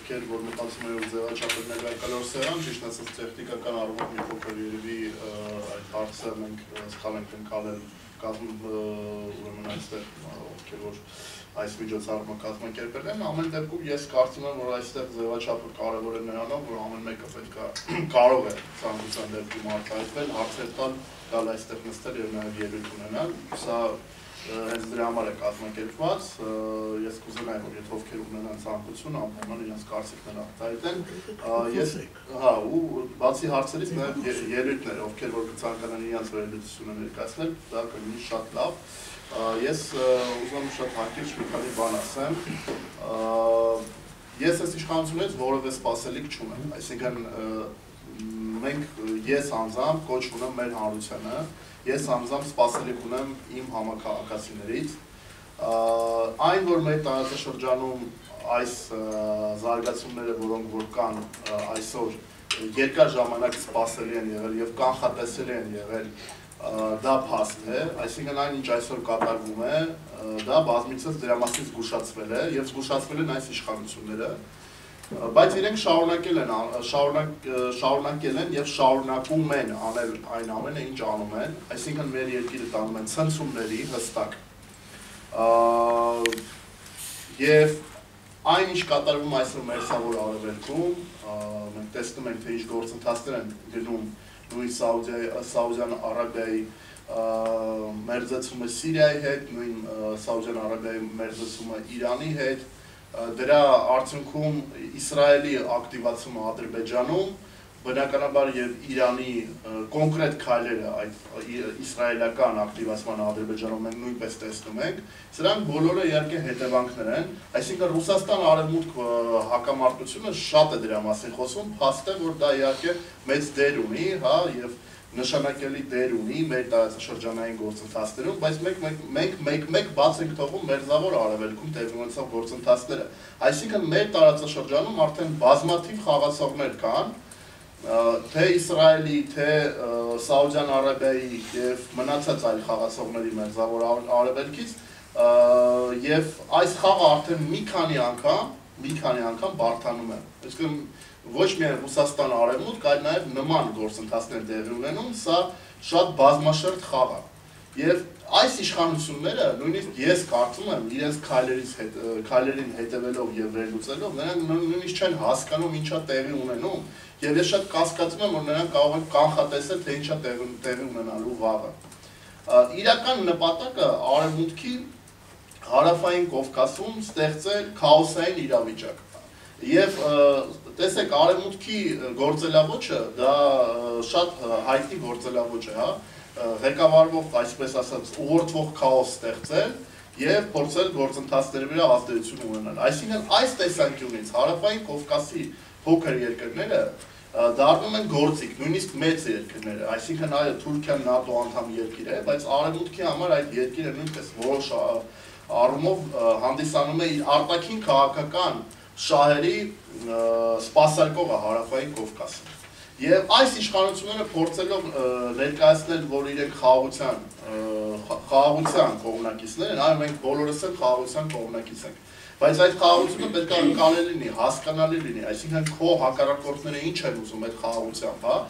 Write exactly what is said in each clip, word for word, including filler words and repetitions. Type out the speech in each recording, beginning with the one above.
ովքեր որ մտածում են որ ձևաչափը ներկայացնող սերան, ճիշտ ասած տեխնիկական առումով մի փոքր երևի այդ հարցը մենք սխալ ենք ընկալել կազմ ուրեմն այստեղ ովքեր որ այս միջոցառումը կազմակերպել են, ամեն դեպքում ես կարծում եմ որ այստեղ ձևաչափը կարևոր է նրանով, որ ամեն մեկը պետք է կարող է ցանկության դեպքում արտահայտվել, հարցեր տալ, գալ այստեղ նստել եւ նաեւ ելույթ ունենալ, սա հենց դրա համար է կազմակերպված, ես կուզենայի, որ եթե ովքեր ունենան ցանկություն, անպայման իրենց կարծիքները արտահայտեն, ես, հա, ու բացի հարցերից նաև ելույթներ, ովքեր որ կցանկանան իրենց վերլուծությունը ներկայացնել, դա կլինի շատ լավ, ես ուզում եմ շատ հակիրճ մի քանի բան ասեմ, ես այս իշխանությունից որևէ սպասելիք չունեմ, այսինքն մենք ես անձամբ կոչ ունեմ մեր հանրությանը, ես անձամբ սպասելիք ունեմ իմ համաքաղաքացիներից, այն որ մեր տարածաշրջանում այս զարգացումները, որոնք որ կան այսօր երկար ժամանակ սպասելի են եղել եւ կանխատեսելի են եղել, դա փաստ է, այսինքն այն ինչ այսօր կատարվում է, դա բազմիցս դրա մասին զգուշացվել է եւ զգուշացվել են այս իշխանությունները, բայց իրենք շարունակել են, շարունակել են եւ շարունակում են անել այն ամենը, ինչ անում են, այսինքն մեր երկիրը տանում են ցնցումների հստակ։ Եվ այն ինչ կատարվում այսօր մերձավոր արևելքում, մենք տեսնում ենք, թե ինչ գործընթացներ են գնում նույն Սաուդյան Արաբիայի մերձեցումը Սիրիայի հետ, նույն Սաուդյան Արաբիայի մերձեցումը Իրանի հետ, դրա արդյունքում Իսրայելի ակտիվացումը Ադրբեջանում, բնականաբար եւ Իրանի կոնկրետ քայլերը այդ իսրայելական ակտիվացման Ադրբեջանում մենք նույնպես տեսնում ենք, սրանք բոլորը իհարկե հետևանքներ են, այսինքն Ռուսաստան-Արևմուտք հակամարտությունը շատ է դրա մասին խոսում, փաստ է, որ դա իհարկե մեծ դեր ունի, հա, եւ նշանակելի դեր ունի մեր տարածաշրջանային գործընթացներում, բայց մենք մեկ-մեկ բաց ենք թողում մերձավոր արևելքում տեղի ունեցող գործընթացները, այսինքն մեր տարածաշրջանում արդեն բազմաթիվ խաղացողներ կան, թե Իսրայելի, թե Սաուդյան Արաբիայի եւ մնացած այլ խաղացողների մերձավոր արևելքից եւ այս խաղը արդեն մի քանի անգամ, մի քանի անգամ բարդանում է։ Այսինքն ոչ միայն Ռուսաստան արևմուտք, այլ նաեւ նման գործընթացներ տեղի ունենում, սա շատ բազմաշերտ խաղ է։ Եվ այս իշխանությունները, նույնիսկ ես կարծում եմ, իրենց քայլերից հետ, քայլերին հետևելով եւ վերլուծելով, նրանք նույնիսկ չեն հասկանում ինչա տեղի ունենում, եւ ես շատ կասկածում եմ, որ նրանք կարող են կանխատեսել, թե ինչա տեղի ունենալու վաղը։ Իրական նպատակը արևմուտքի հարավային Կովկասում ստեղծել քաոսային իրավիճակ։ Եվ տեսեք, արևմուտքի գործելավոճը դա շատ հայտնի գործելավոճ է, հա, ղեկավարվող, այսպես ասած, ուղղորդվող քաոս ստեղծել եւ փորձել գործընթացների վրա ազդեցություն ունենալ։ Այսինքն այս տեսանկյունից հարավային Կովկասի փոքր երկրները դառնում են գործիք, նույնիսկ մեծ երկրները, այսինքն այո, Թուրքիան ՆԱՏՕ անդամ երկիր է, բայց արևմուտքի համար այդ երկիրը նույնպես որոշ առումով հանդիսանում է իր արտաքին քաղաքական շահերի սպասարկողը հարավային Կովկասը։ Եվ այս իշխանությունները փորձելով ներկայացնել, որ իրենք խաղաղության խաղաղության կողմնակիցներ են, այո, մենք բոլորս էլ խաղաղության կողմնակից ենք։ Բայց այդ խաղաղությունը պետք է ընկալելի լինի, հասկանալի լինի, այսինքն քո հակառակորդները ինչ են ուզում այդ խաղաղությամբ, հա։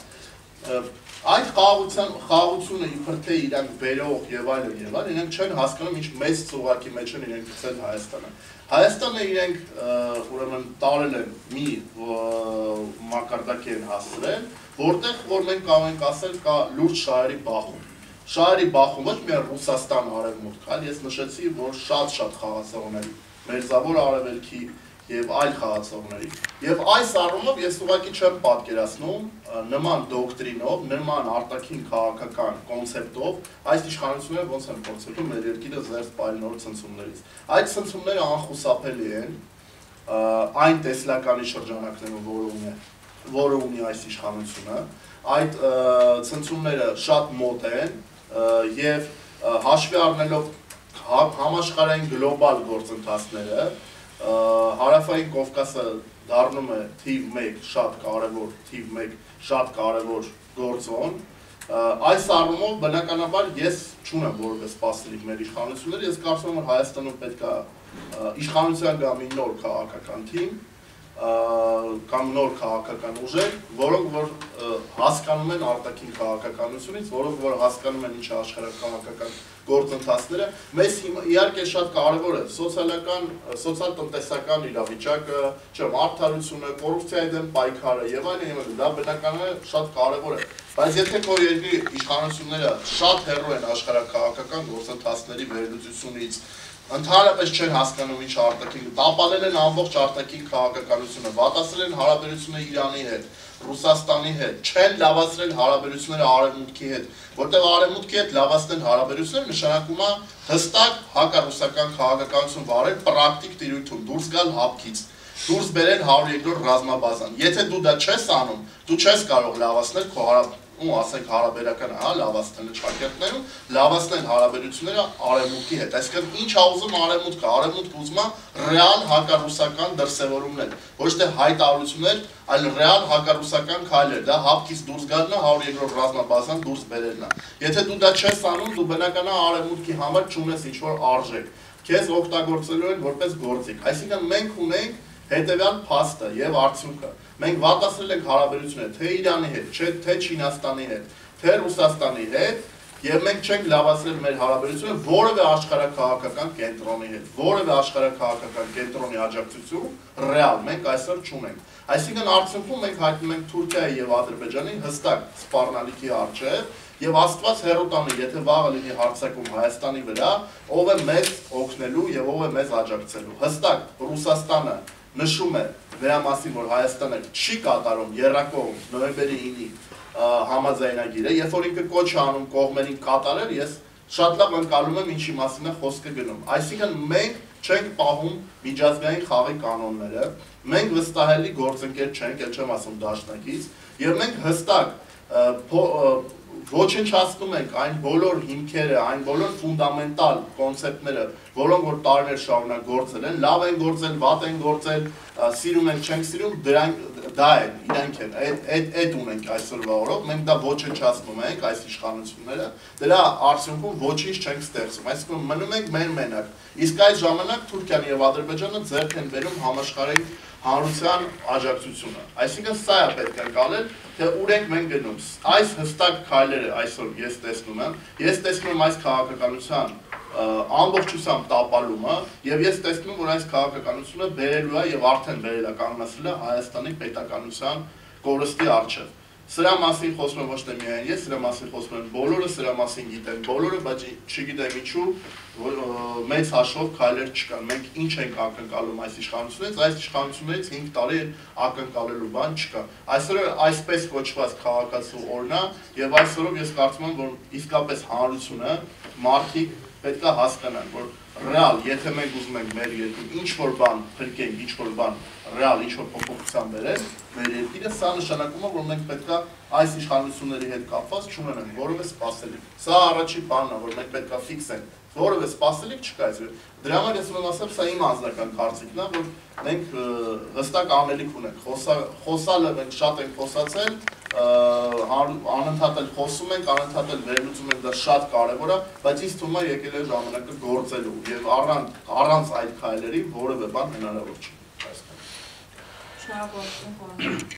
Այդ խաղաղության խաղաղությունը իբր թե իրանք բերող եւ այլն եւ այլն, իրենք չեն հասկանում ինչ մեծ ծուղակի մեջ են իրենք գցել Հայաստանը։ Հայաստանը իրենք ուրեմն տարել են մի մակարդակի են հասցրել, որտեղ որ մենք կարող ենք ասել կա լուրջ շահերի բախում։ Շահերի բախում ոչ միայն Ռուսաստան արևմուտք, այլ ես նշեցի, որ շատ-շատ խաղացողների մերձավոր արևելքի եւ այլ խաղացողների։ Եվ այս առումով ես ուղղակի չեմ պատկերացնում նման դոկտրինով, նման արտաքին քաղաքական կոնցեպտով այս իշխանությունները ոնց են փորձելու մեր երկիրը զերծ պահել նոր ցնցումներից։ Այդ ցնցումները անխուսափելի են այն տեսլականի շրջանակներում, որը ունի, որը ունի այս իշխանությունը, այդ ցնցումները շատ մոտ են եւ հաշվի առնելով համաշխարհային գլոբալ գործընթացները, հարավային Կովկասը դառնում է թիվ մեկ շատ կարևոր, թիվ մեկ շատ կարևոր գործոն, այս առումով բնականաբար ես չունեմ որևէ սպասելիք մեր իշխանությունները, ես կարծում եմ որ Հայաստանում պետք է իշխանության գա մի նոր քաղաքական թիմ, կամ նոր քաղաքական ուժեր, որոնք որ հասկանում են արտաքին քաղաքականությունից, որոնք որ հասկանում են ինչ է աշխարհաքաղաքական գործընթացները, մեզ իհարկե շատ կարևոր է սոցիալական, սոցիալ-տնտեսական իրավիճակը, չէ՞, արդարությունը, կոռուպցիայի դեմ պայքարը եւ այլն եւ այլն, դա բնականաբար շատ կարևոր է, բայց եթե քո երկրի իշխանությունները շատ հեռու են աշխարհաքաղաքական գործընթացների վերլուծությունից, ընդհանրապես չեն հասկանում ինչ արտաքին, տապալել են ամբողջ արտաքին քաղաքականությունը, վատացրել են հարաբերությունը Իրանի հետ, Ռուսաստանի հետ, չեն լավացրել հարաբերությունները Արևմուտքի հետ, որտեղ Արևմուտքի հետ լավացնել հարաբերությունները նշանակում է հստակ հակառուսական քաղաքականություն վարել պրակտիկ տիրույթում, դուրս գալ հապկից, դուրս բերել հարյուր երկրորդ ռազմաբազան։ Եթե դու դա չես անում, դու չես կարող լավացնել քո հարաբերությունները ու ասենք հարաբերական հա լավացնել ճակերտներում, լավացնել հարաբերությունները Արևմուտքի հետ։ Այսինքն ինչ է ուզում Արևմուտքը, Արևմուտքը ուզում է ռեալ հակառուսական դրսևորումներ, ոչ թե հայտարարություններ, այլ ռեալ հակառուսական քայլեր, դա հապկից դուրս գալն է, հարյուր երկրորդ ռազմաբազան դուրս բերելն է։ Եթե դու դա չես անում, դու բնականաբար Արևմուտքի համար չունես ինչ-որ արժեք, քեզ օգտագործելու են որպես գործիք։ Այսինքն մենք ունենք հետևյալ փաստը եւ արդյունքը։ Մենք վատացրել ենք հարաբերությունները թե Իրանի հետ, թե Չինաստանի հետ, թե Ռուսաստանի հետ, եւ մենք չենք լավացրել մեր հարաբերությունները որևէ աշխարհաքաղաքական կենտրոնի հետ, որևէ աշխարհաքաղաքական կենտրոնի աջակցություն ռեալ մենք այսօր չունենք։ Այսինքն արդյունքում մենք հայտնում ենք Թուրքիայի եւ Ադրբեջանի հստակ սպառնալիքի առջեւ եւ Աստված հեռու տանի, եթե վաղը լինի հարձակում Հայաստանի վրա, ով է մեզ օգնելու եւ ով է մեզ աջակցելու։ Հստակ Ռուսաստանը նշում է դրա մասին, որ Հայաստանը չի կատարում եռակողմ նոյեմբերի ինի համաձայնագիրը, երբ որ ինքը կոչ է անում կողմերին կատարել, ես շատ լավ ընկալում եմ ինչի մասին է խոսքը գնում։ Այսինքն մենք չենք պահում միջազգային խաղի կանոնները, մենք վստահելի գործընկեր չենք, ել չեմ ասում դաշնակից, եւ մենք հստակ ոչնչացնում ենք այն բոլոր հիմքերը, այն բոլոր ֆունդամենտալ կոնցեպտները, որոնք որ տարիներ շարունակ գործել են, լավ են գործել, վատ են գործել, սիրում ենք, չենք սիրում, դա է, իրանք են, այդ ունենք այսօրվա օրով, մենք դա ոչնչացնում ենք, այս իշխանությունները, դրա արդյունքում ոչինչ չենք ստեղծում, այսինքն մնում ենք մեր մենակ, իսկ այդ ժամանակ Թուրքիան եւ Ադրբեջանը ձեռք են բերում համաշխարհային հանրության աջակցությունը։ Այսինքն սա է պետք է անցնել, թե ուր ենք մենք գնում։ Այս հստակ քայլերը այսօր ես տեսնում եմ, ես տեսնում եմ այս քաղաքականության ամբողջությամբ տապալումը եւ ես տեսնում եմ, որ այս քաղաքականությունը բերելու է եւ արդեն բերել է կանգնացրել է Հայաստանի պետականության կորստի առջեւ։ Սրա մասին խոսում եմ ոչ թե միայն ես, սրա մասին խոսում են բոլորը, սրա մասին գիտեն բոլորը, բայց չգիտեմ ինչու մեծ հաշվով քայլեր չկան։ Մենք ինչ ենք ակնկալում այս իշխանությունից, այս իշխանություններից հինգ տարի ակնկալելու բան չկա։ Այսօր այսպես կոչված քաղաքացու օրն է եւ այսօրով ես կարծում եմ, որ իսկապես հանրությունը մարդիկ պետք է հասկանան, որ ռեալ, եթե մենք ուզում ենք մեր երկրում ինչ-որ բան փրկենք, ինչ-որ բան ռեալ, ինչ-որ փոփոխության բերել մեր երկիրը, սա նշանակում է, որ մենք պետք է այս իշխանությունների հետ կապված չունենանք որևէ սպասելիք։ Սա առաջին բանն է, որ մենք պետք է ֆիքսենք, որևէ սպասելիք չկա այսօր։ Դրա համար ես ուզում ասեմ, սա իմ անձնական կարծիքն է, որ մենք հստակ անելիք ունենք, խոսալը մենք շատ ենք խոսացել, անընդհատ էլ խոսում ենք, անընդհատ էլ վերլուծում ենք, դա շատ կարևոր է, բայց ինձ թվում է եկել է ժամանակը գործելու եւ առանց այդ քայլերի որևէ բան հնարավոր չի։ Շնորհակալություն։